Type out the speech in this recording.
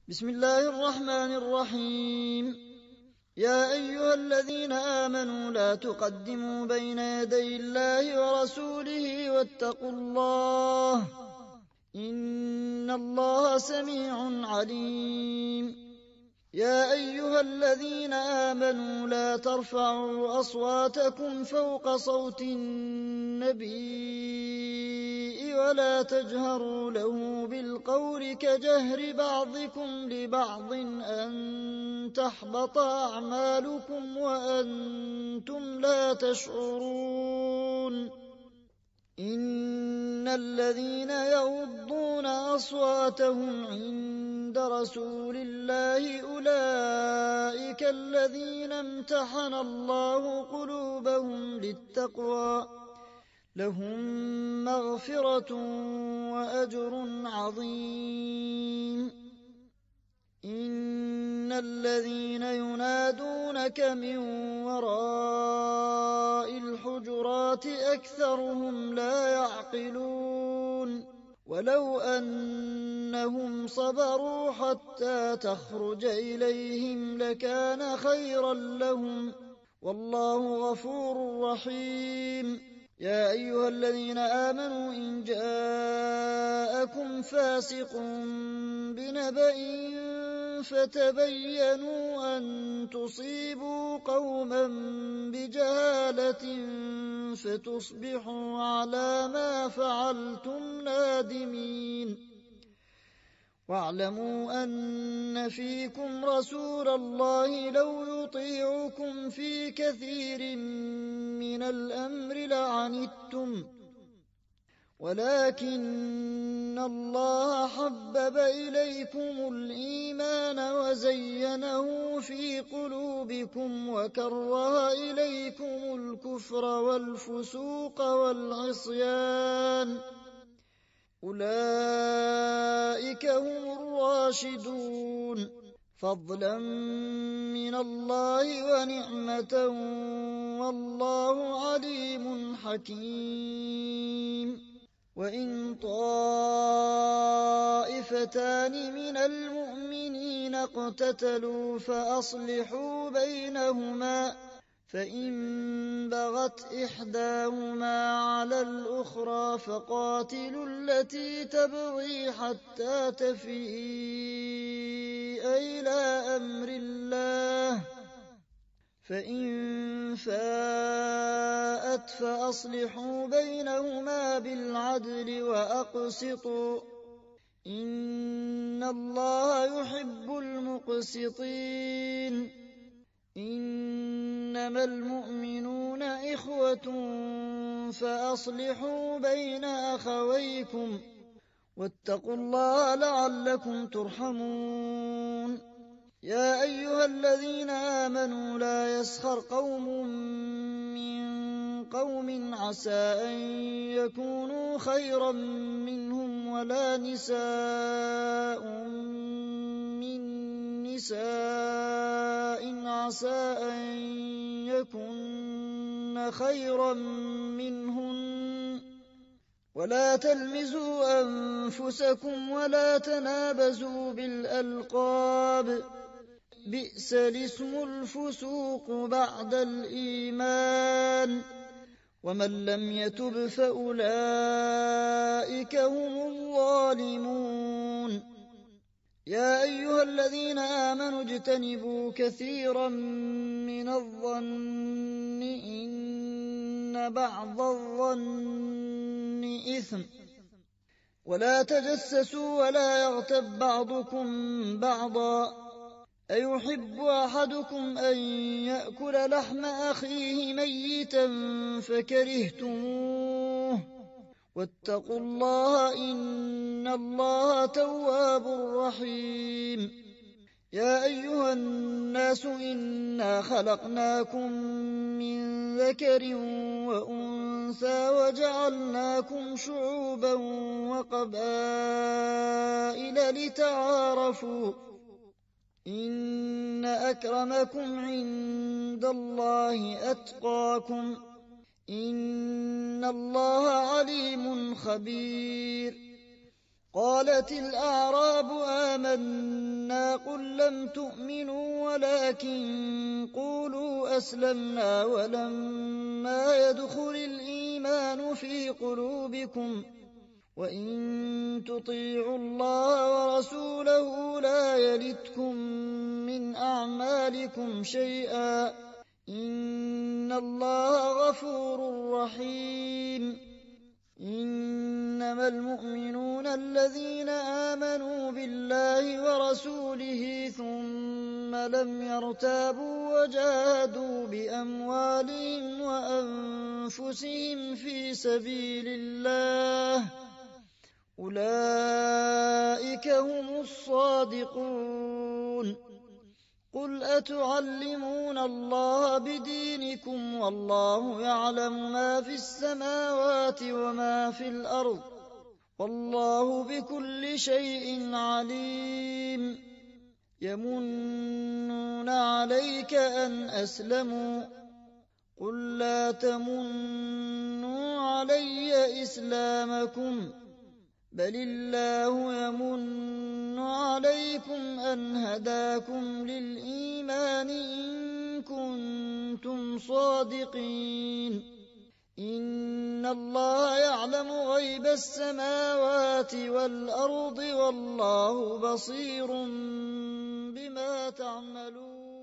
بسم الله الرحمن الرحيم. يا أيها الذين آمنوا لا تقدموا بين يدي الله ورسوله واتقوا الله إن الله سميع عليم. يا أيها الذين آمنوا لا ترفعوا أصواتكم فوق صوت النبي ولا تجهروا له بالقول كجهر بعضكم لبعض أن تحبط أعمالكم وأنتم لا تشعرون. إن الذين يغضون أصواتهم عند رسول الله أولئك الذين امتحن الله قلوبهم للتقوى لهم مغفرة وأجر عظيم. إن الذين ينادونك من وراء الحجرات أكثرهم لا يعقلون. ولو أنهم صبروا حتى تخرج إليهم لكان خيرا لهم والله غفور رحيم. يا أيها الذين آمنوا إن جاءكم فاسق بنبأ فتبينوا أن تصيبوا قوما بجهالة فتصبحوا على ما فعلتم نادمين. واعلموا أن فيكم رسول الله لو يطيعكم في كثير من الأمر لعنتم ولكن الله حبب إليكم الإيمان وزينه في قلوبكم وكره إليكم الكفر والفسوق والعصيان أولئك هم الراشدون فضلا من الله ونعمة والله عليم حكيم. وإن طائفتان من المؤمنين اقتتلوا فأصلحوا بينهما فإن بغت إحداهما على الأخرى فقاتلوا التي تبغي حتى تفيء إلى أمر الله فإن فاءت فأصلحوا بينهما بالعدل وأقسطوا إن الله يحب المقسطين. إنما المؤمنون إخوة فأصلحوا بين أخويكم واتقوا الله لعلكم ترحمون. يا أيها الذين آمنوا لا يسخر قوم من قوم عسى أن يكونوا خيرا منهم ولا نساء من نساء عسى أن يكن خيرا منهن ولا تلمزوا أنفسكم ولا تنابزوا بالألقاب بئس الاسم الفسوق بعد الإيمان ومن لم يتب فأولئك هم الظالمون. يا أيها الذين آمنوا اجتنبوا كثيرا من الظن إن بعض الظن إثم ولا تجسسوا ولا يغتب بعضكم بعضا أيحب أحدكم أن يأكل لحم أخيه ميتا فكرهتموه واتقوا الله إن الله تواب رحيم. يا أيها الناس إنا خلقناكم من ذكر وأنثى وجعلناكم شعوبا وقبائل لتعارفوا إن أكرمكم عند الله أتقاكم إن الله عليم خبير. قالت الأعراب آمنا قل لم تؤمنوا ولكن قولوا أسلمنا ولما يدخل الإيمان في قلوبكم وإن تطيعوا الله ورسوله لا يلتكم من أعمالكم شيئا إن الله غفور رحيم. إنما المؤمنون الذين آمنوا بالله ورسوله ثم لم يرتابوا وجاهدوا بأموالهم وأنفسهم في سبيل الله أولئك هم الصادقون. قل أتعلمون الله بدينكم والله يعلم ما في السماوات وما في الأرض والله بكل شيء عليم. يمنون عليك أن أسلموا قل لا تمنوا علي إسلامكم بل الله يمن عليكم أن هداكم للإيمان إن كنتم صادقين. إن الله يعلم غيب السماوات والأرض والله بصير بما تعملون.